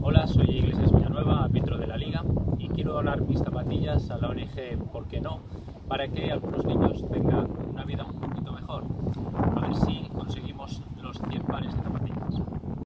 Hola, soy Iglesias Villanueva, árbitro de la Liga, y quiero donar mis zapatillas a la ONG ¿Por qué no?, para que algunos niños tengan una vida un poquito mejor. A ver si conseguimos los 100 pares de zapatillas.